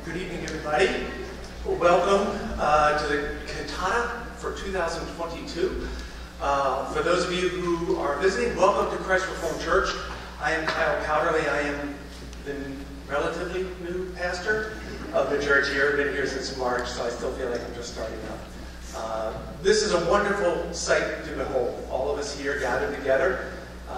Good evening, everybody. Welcome to the Cantata for 2022. For those of you who are visiting, welcome to Christ Reformed Church. I am Kyle Powderly. I am the relatively new pastor of the church here. I've been here since March, so I still feel like I'm just starting out. This is a wonderful sight to behold. All of us here gathered together.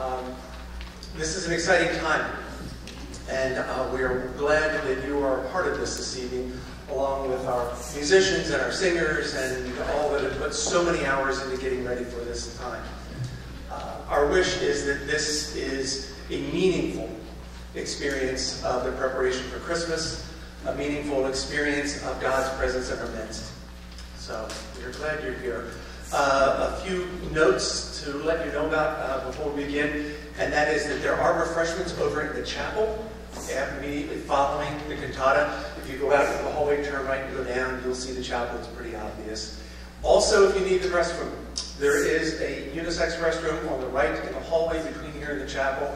This is an exciting time. And we are glad that you are a part of this evening, along with our musicians and our singers and all that have put so many hours into getting ready for this time. Our wish is that this is a meaningful experience of the preparation for Christmas, a meaningful experience of God's presence in our midst. So we're glad you're here. A few notes to let you know about before we begin, and that is that there are refreshments over in the chapel. Immediately following the cantata. If you go out into the hallway, turn right and go down, you'll see the chapel. It's pretty obvious. Also, if you need the restroom, there is a unisex restroom on the right in the hallway between here and the chapel.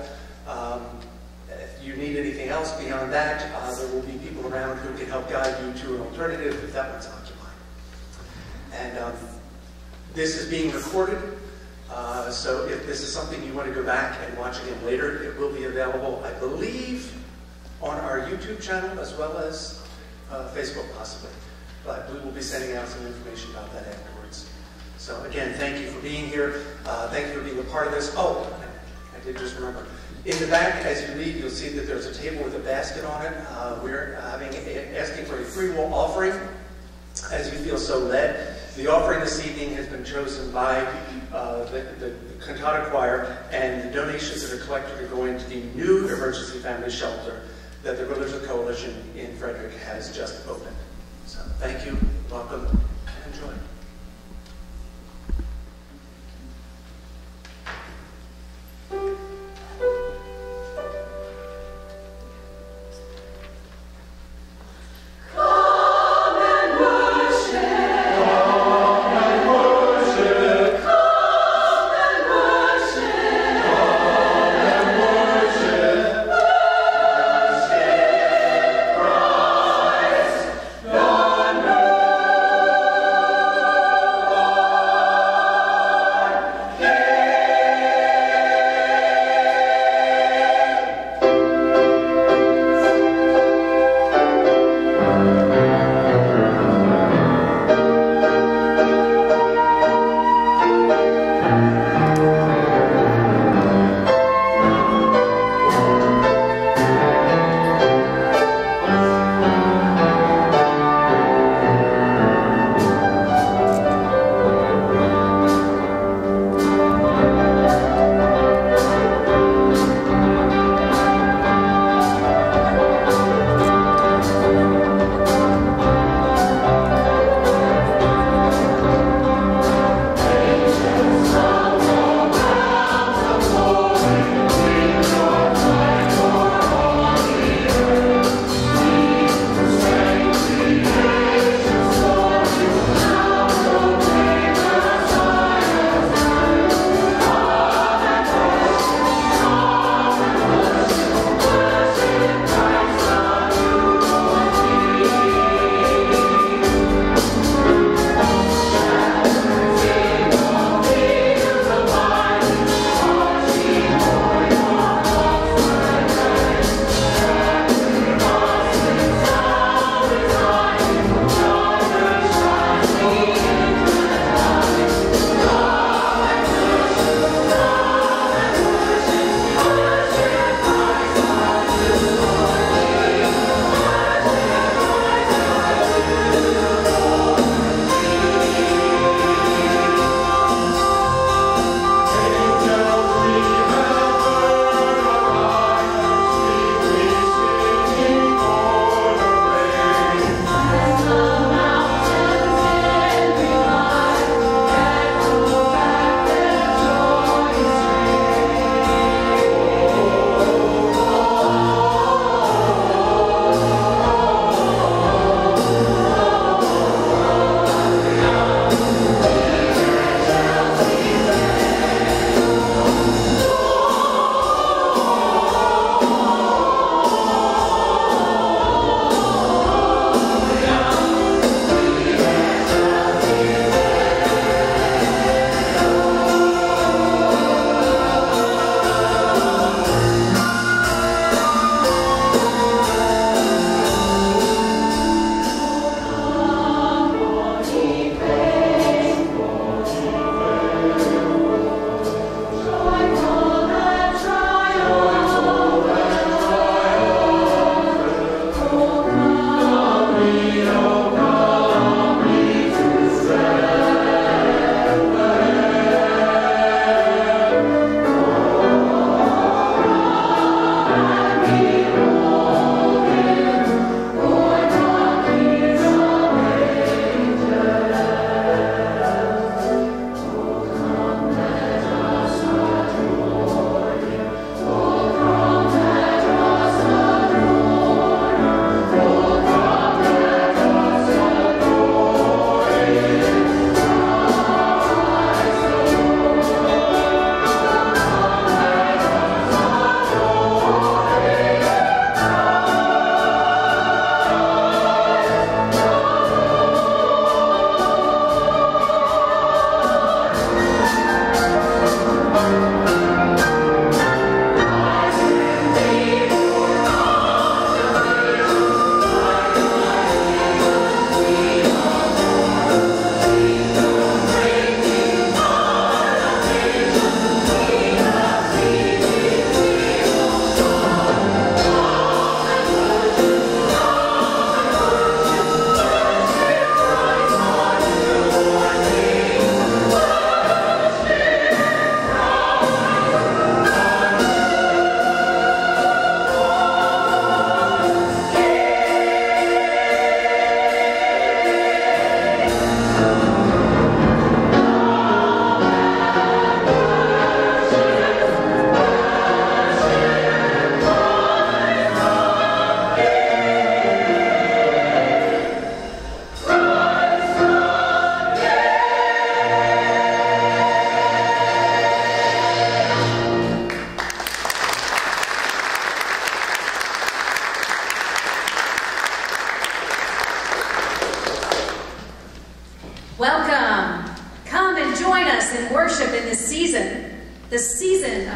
If you need anything else beyond that, there will be people around who can help guide you to an alternative if that one's occupied. And this is being recorded. So if this is something you want to go back and watch again later, it will be available, I believe, on our YouTube channel as well as Facebook possibly. But we will be sending out some information about that afterwards. So again, thank you for being here. Thank you for being a part of this. Oh, I did just remember. In the back, as you leave, you'll see that there's a table with a basket on it. We're asking for a free will offering as you feel so led. The offering this evening has been chosen by the Cantata Choir, and the donations that are collected are going to the new emergency family shelter that the Religious Coalition in Frederick has just opened. So thank you, welcome, and enjoy.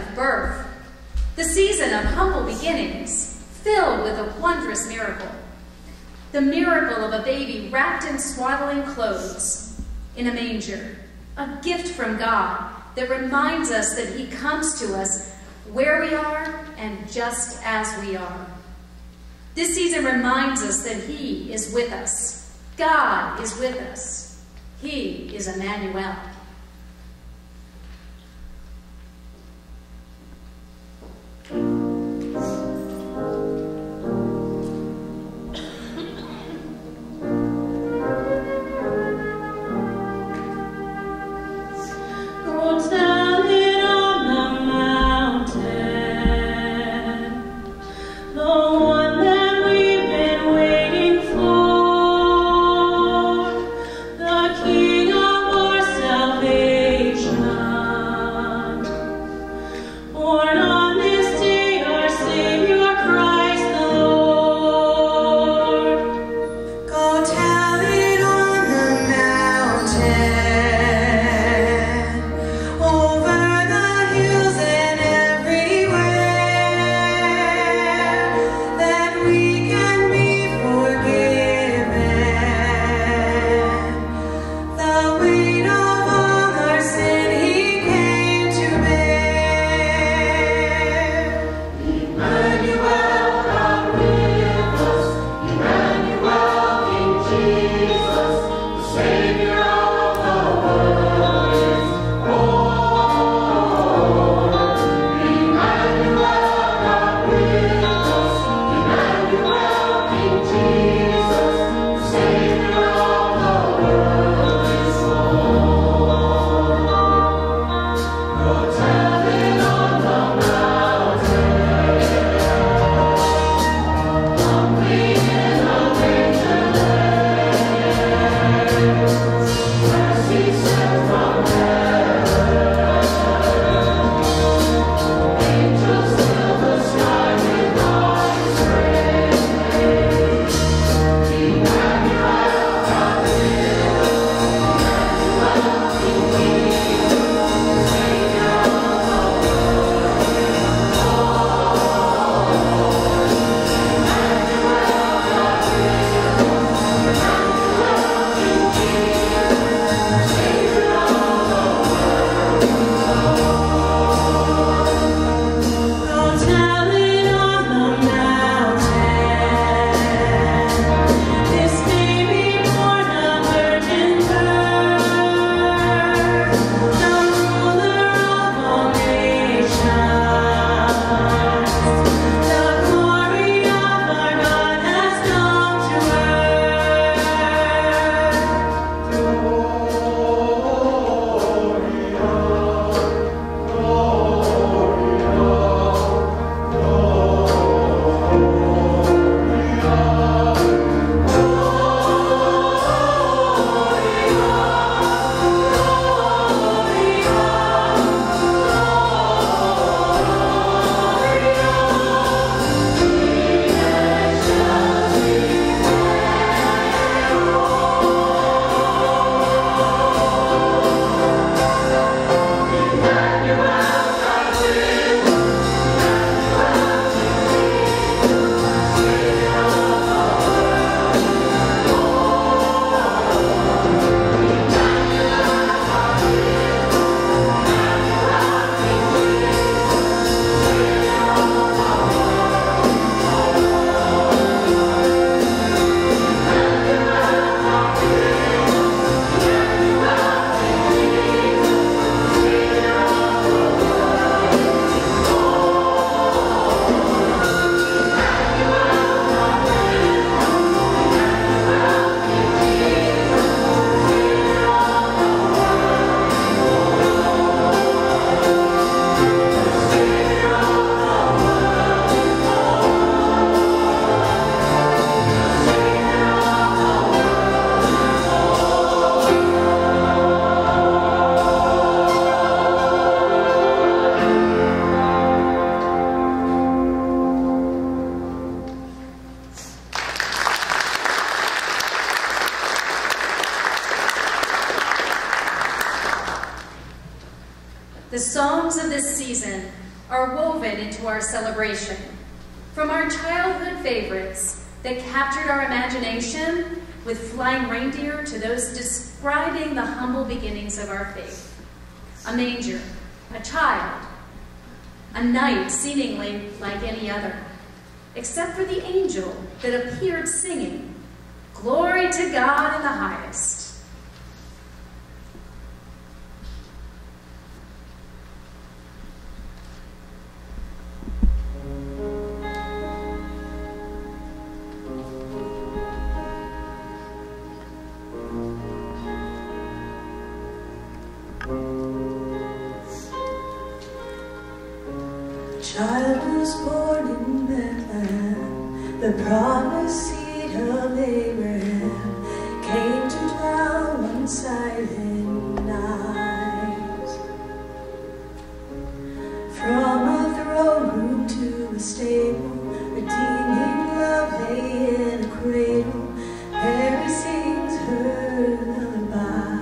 of birth, the season of humble beginnings, filled with a wondrous miracle. The miracle of a baby wrapped in swaddling clothes in a manger, a gift from God that reminds us that he comes to us where we are and just as we are. This season reminds us that he is with us. God is with us. He is Emmanuel. The songs of this season are woven into our celebration. From our childhood favorites that captured our imagination with flying reindeer to those describing the humble beginnings of our faith. A manger, a child, a night seemingly like any other, except for the angel that appeared singing, "Glory to God in the highest." Child was born in Bethlehem, the promised seed of Abraham came to dwell one silent night. From a throne room to a stable, redeeming love lay in a cradle. Mary sings her lullaby.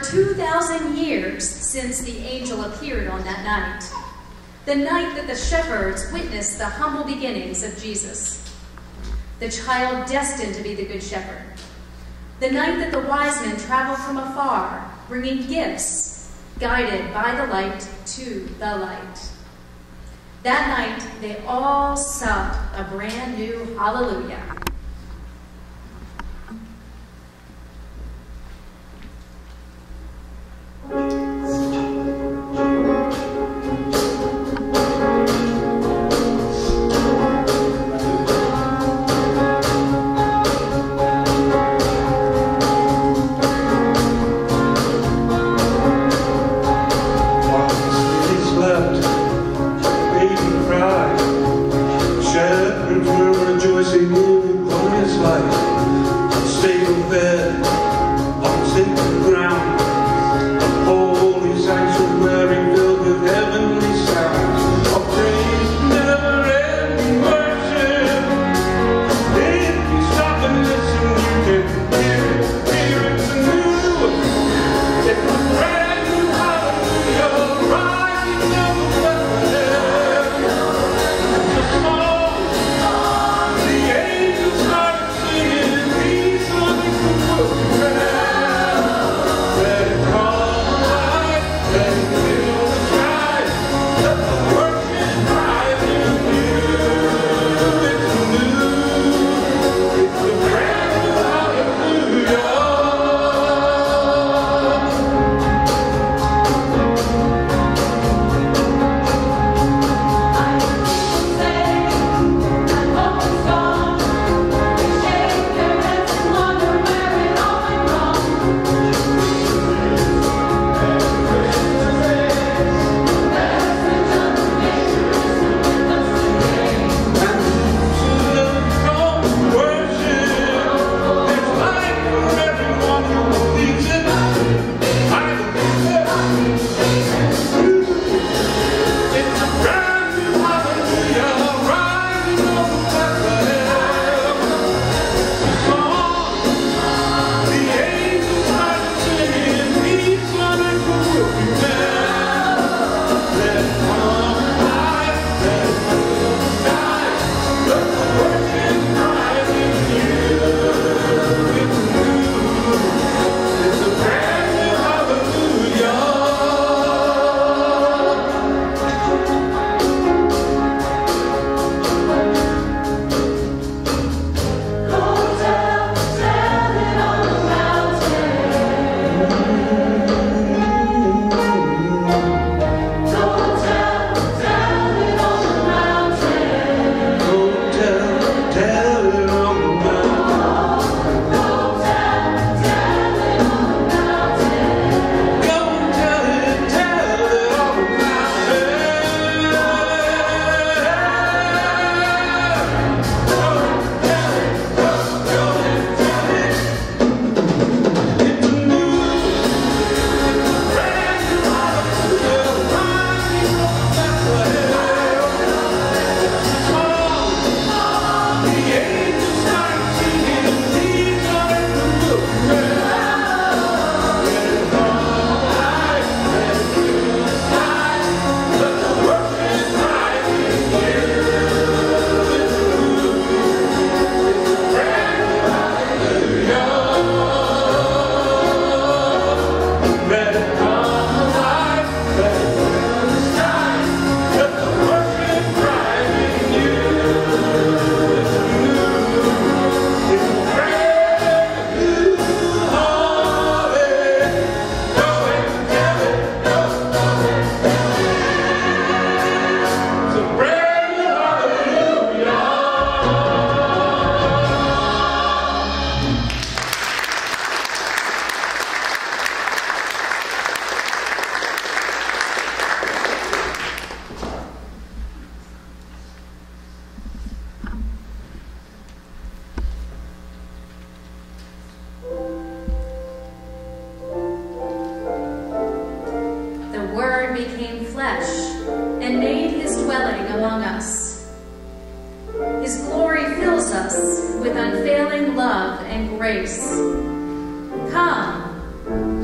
2,000 years since the angel appeared on that night, the night that the shepherds witnessed the humble beginnings of Jesus, the child destined to be the Good Shepherd, the night that the wise men traveled from afar, bringing gifts, guided by the light to the light. That night, they all sobbed a brand new hallelujah.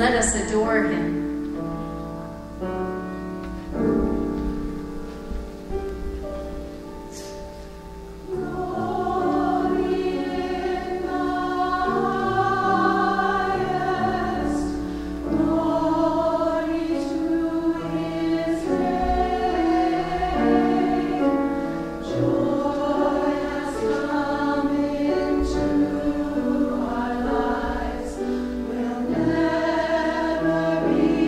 Let us adore him. Never be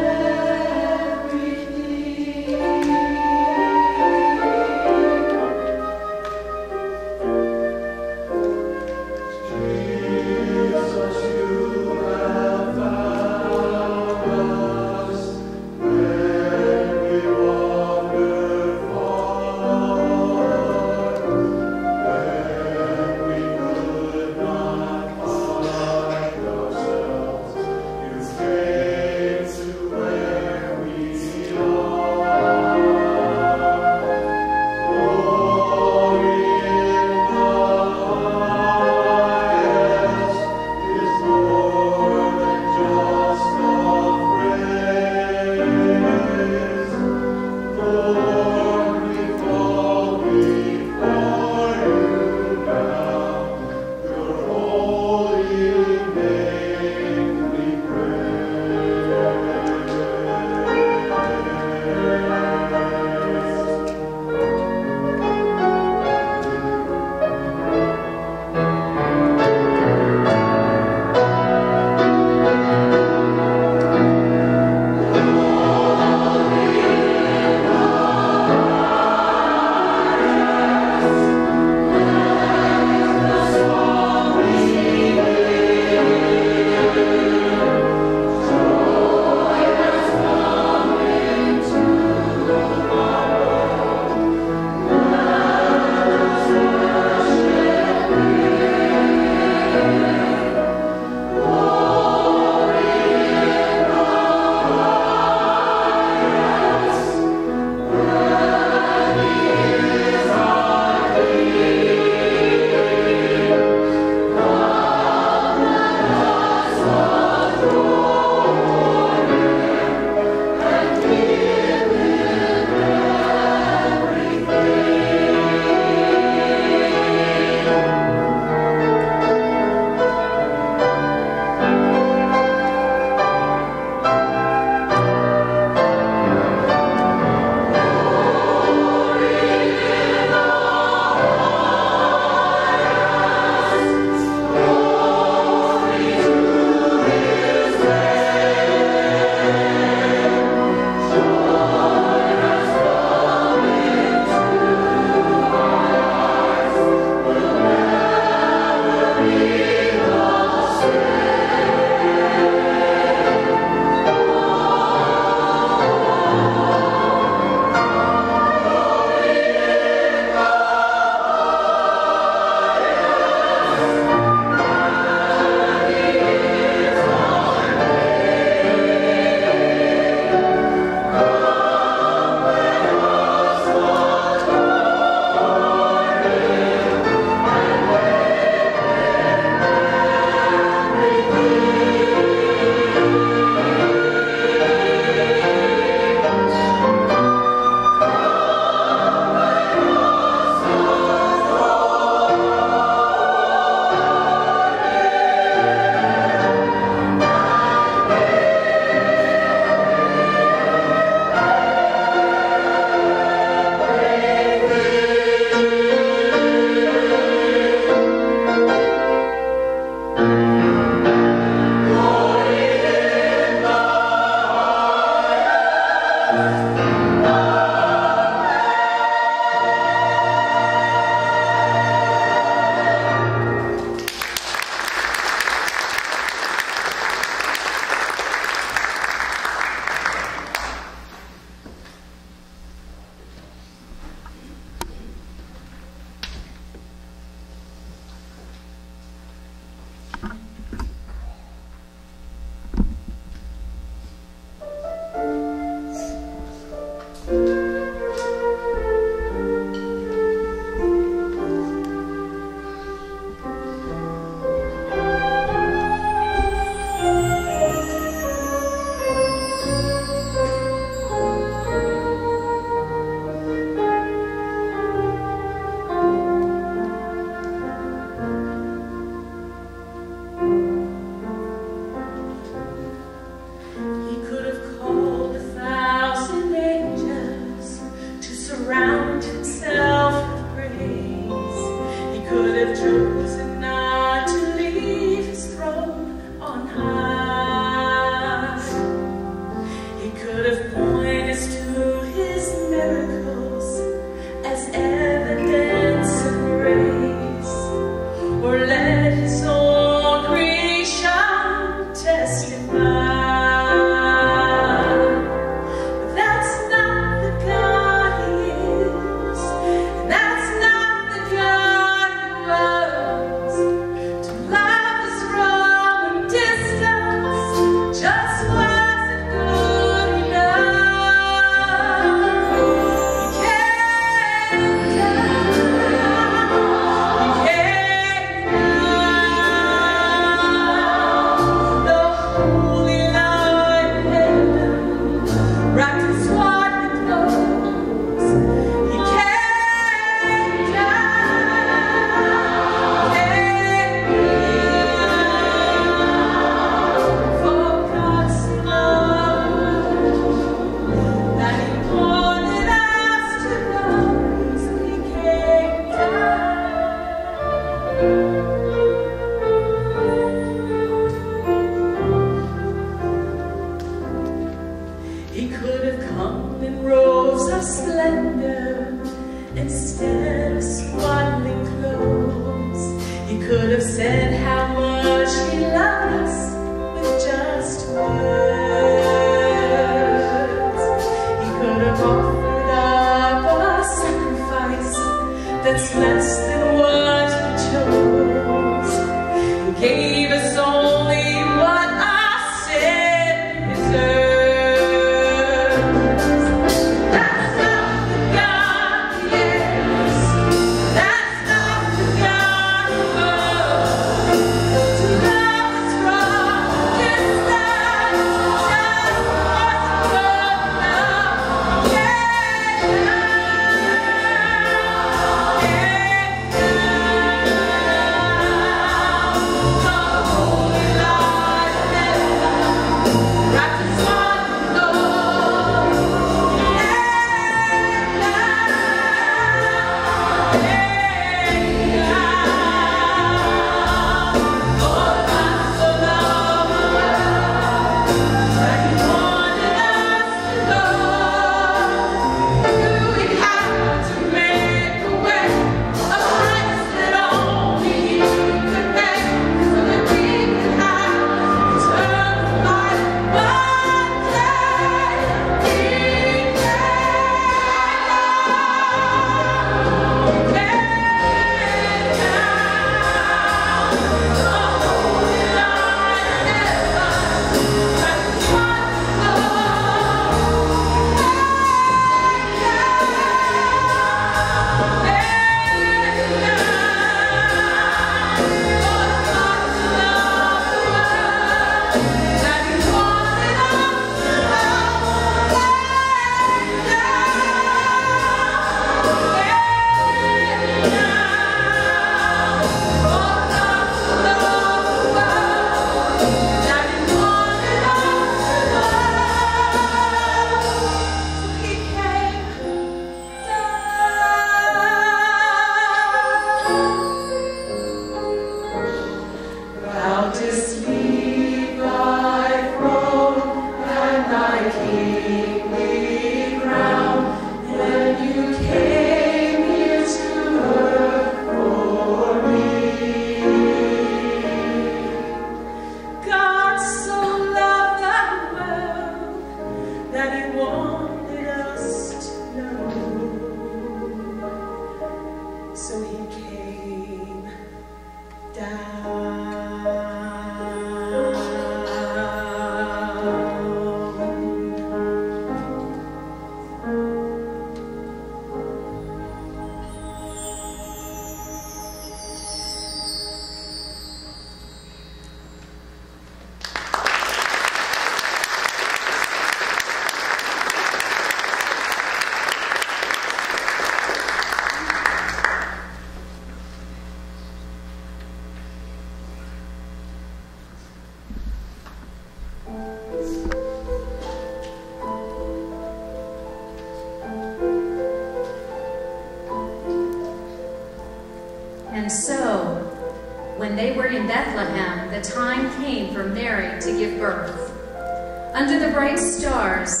And so, when they were in Bethlehem, the time came for Mary to give birth. Under the bright stars,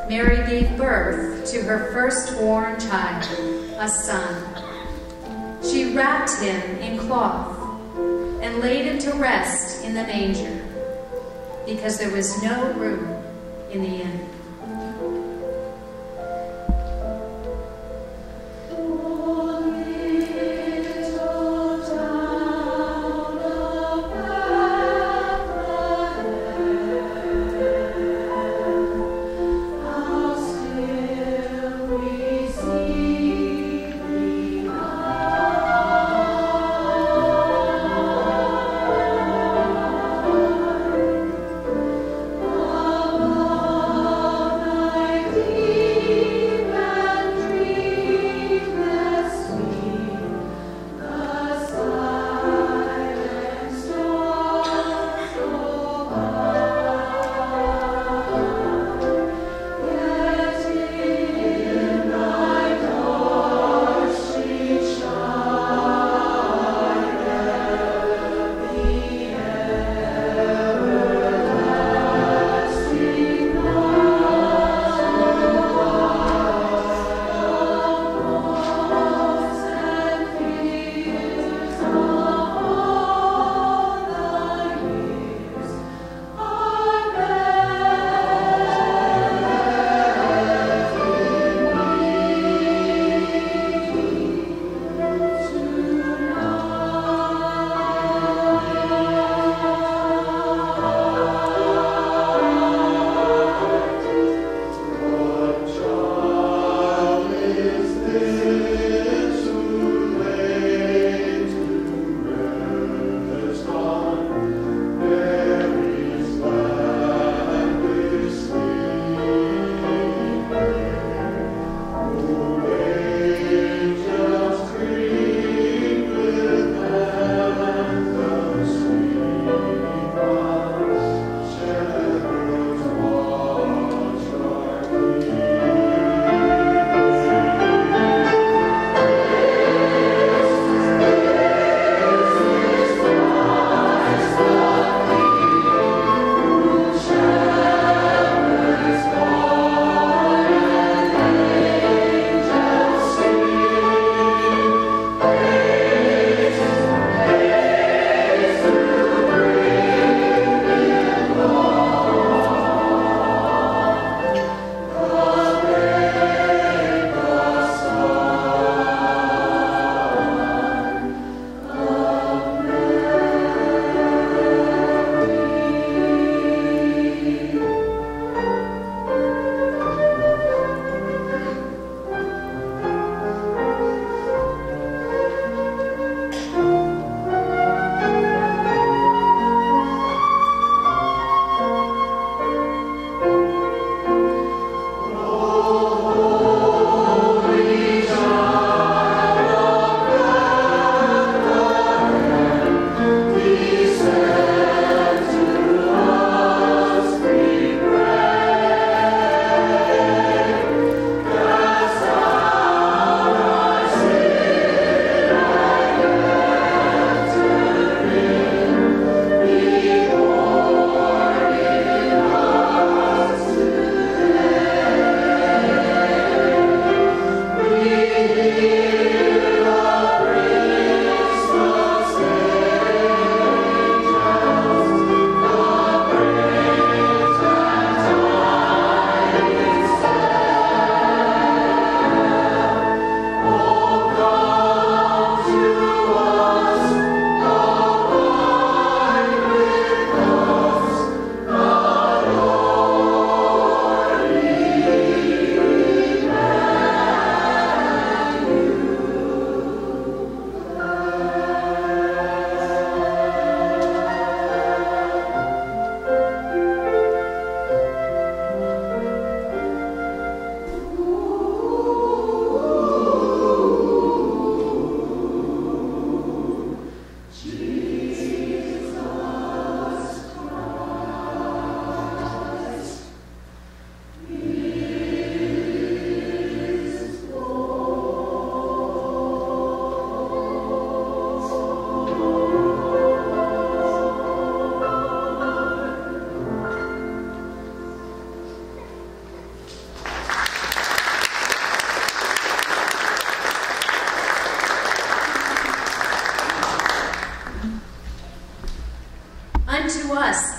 Mary gave birth to her firstborn child, a son. She wrapped him in cloth and laid him to rest in the manger, because there was no room in the inn. Oh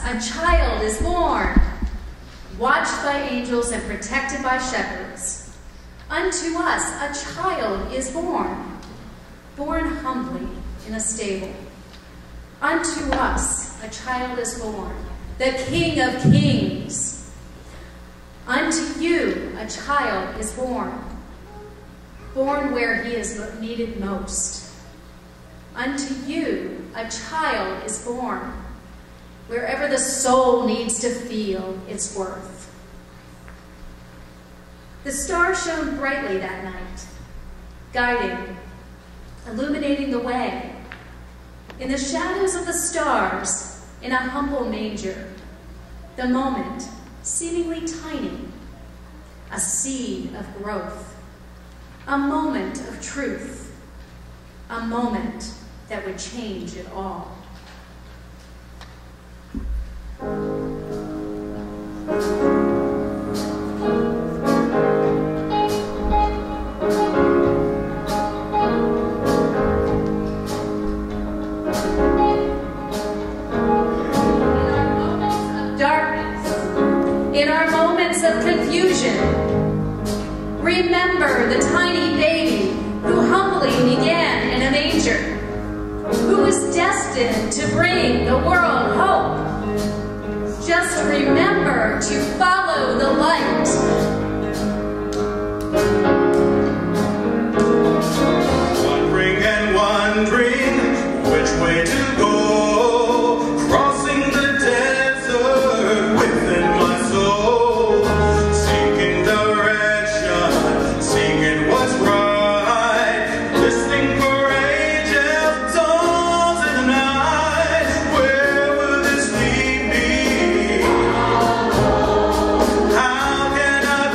a child is born, watched by angels and protected by shepherds. Unto us a child is born, born humbly in a stable. Unto us a child is born, the King of Kings. Unto you a child is born, born where he is needed most. Unto you a child is born, wherever the soul needs to feel its worth. The stars shone brightly that night, guiding, illuminating the way. In the shadows of the stars, in a humble manger, the moment, seemingly tiny, a seed of growth, a moment of truth, a moment that would change it all. In our moments of confusion, remember the tiny baby who humbly began in a manger, who was destined to bring the world hope. Just remember to follow the light. Wondering and wondering which way to go, crossing the desert within my soul, seeking direction, seeking what's right, listening for angels, dawn in the night. Where will this lead me? How can I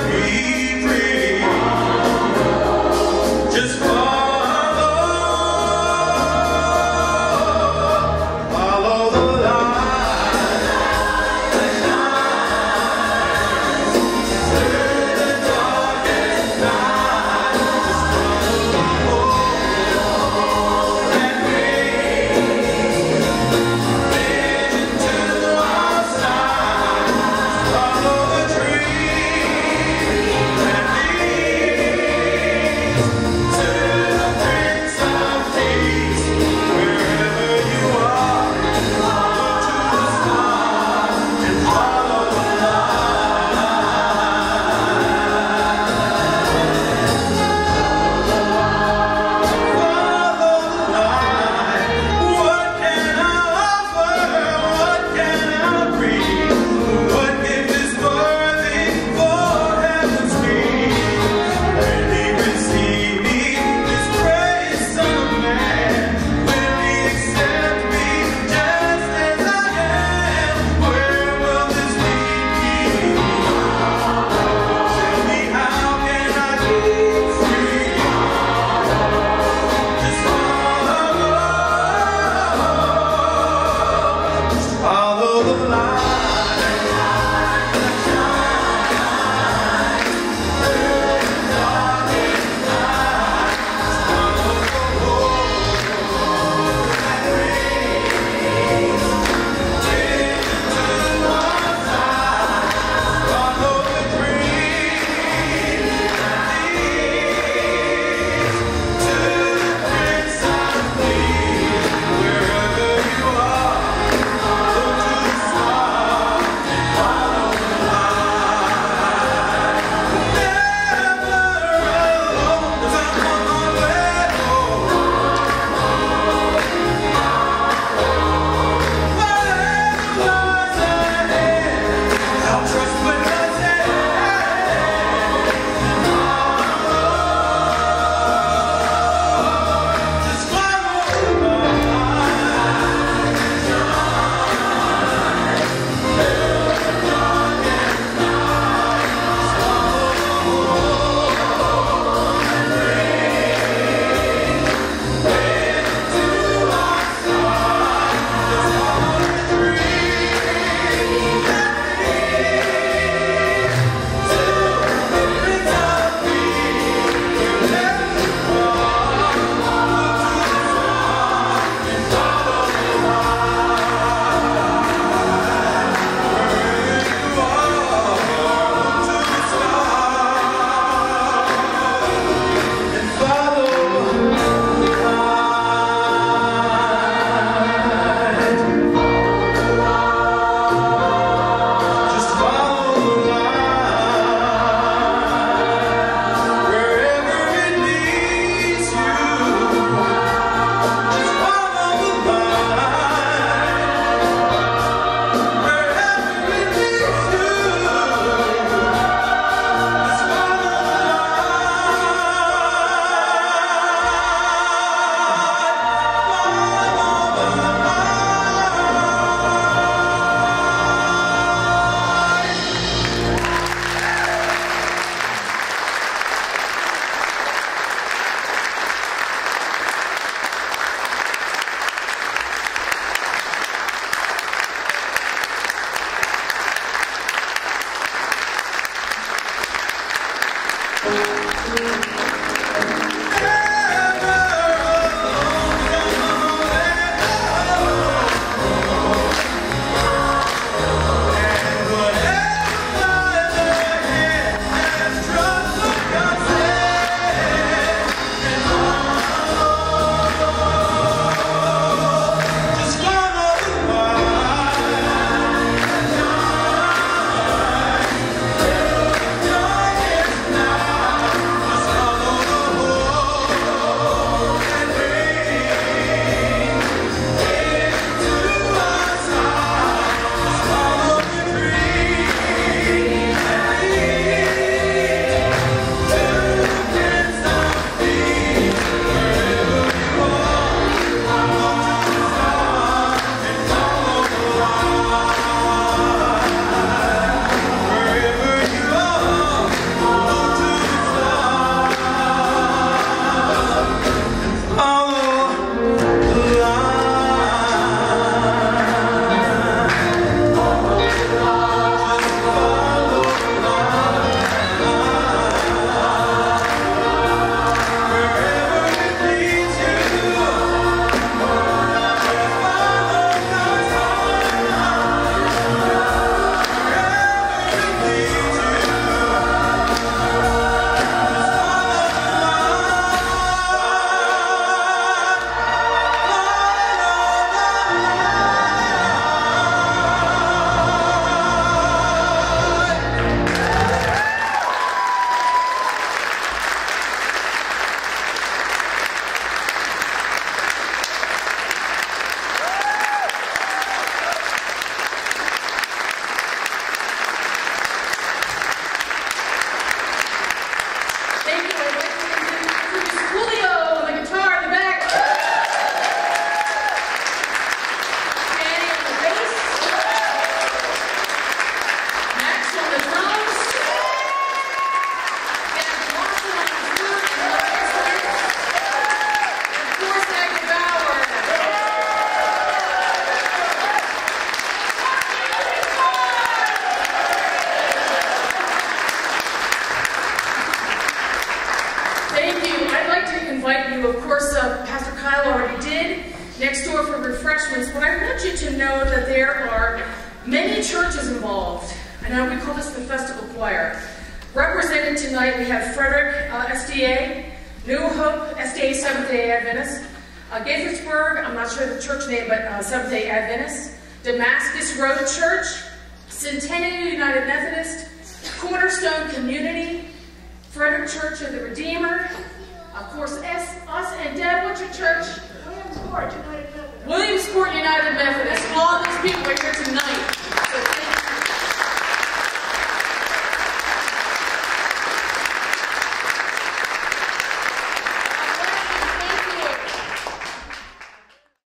next door for refreshments, but I want you to know that there are many churches involved. I know we call this the Festival Choir. Represented tonight, we have Frederick SDA, New Hope SDA Seventh-day Adventist, Gaithersburg, I'm not sure the church name, but Seventh-day Adventist, Damascus Road Church, Centennial United Methodist, Cornerstone Community, Frederick Church of the Redeemer, of course, us and Deb, what's your church? Williamsport United Methodist. Williamsport United Methodist. All those people are here tonight.